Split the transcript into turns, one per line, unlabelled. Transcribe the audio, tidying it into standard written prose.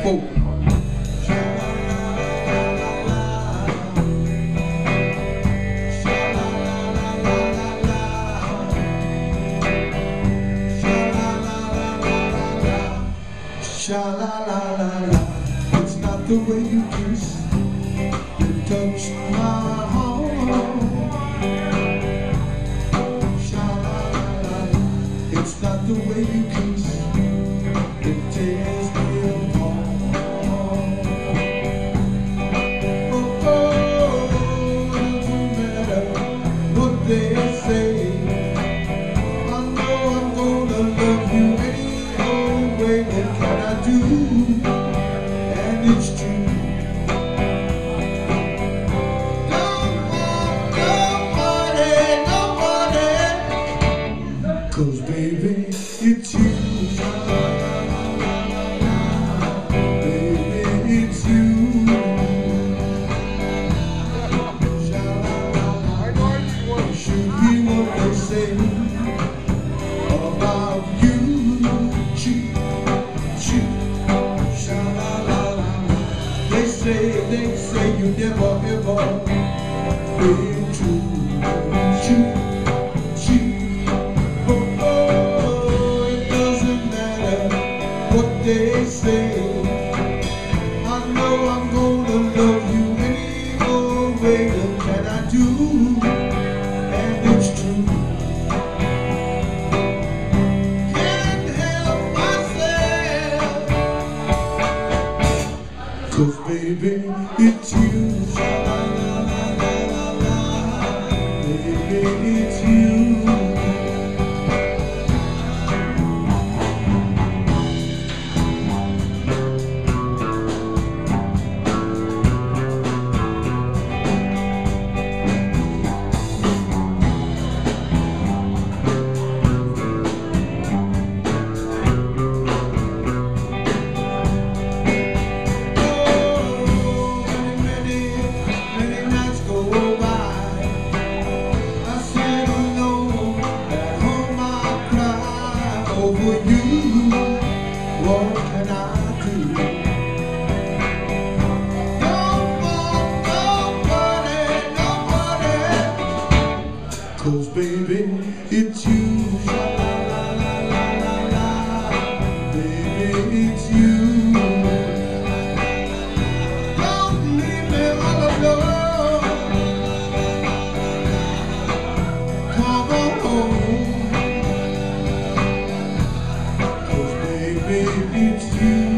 four. Sha-la-la-la-la, it's not the way you kiss, you touch my heart. Sha-la-la-la-la, it's not the way you kiss, it tears me apart. Oh, oh, it doesn't matter what they say, I know I'm gonna love you any old way. What can I do? And it's true. Don't want nobody, 'cause baby, it's you. Baby, it's you. You should hear what they say about you. Cheap, cheap, sha-la-la-la. They say you never ever been true. Cheap, cheap, oh, oh, it doesn't matter what they say. I know I'm gonna love you any old way. What can I do? And it's true. Can't help myself, 'cause baby, it's you. Baby, it's you. Over you, what can I do? Don't want nobody, 'cause baby, it's you. Sha-la-la-la-la-la, baby, it's you. Don't leave me all alone. Come on home. Baby, it's you.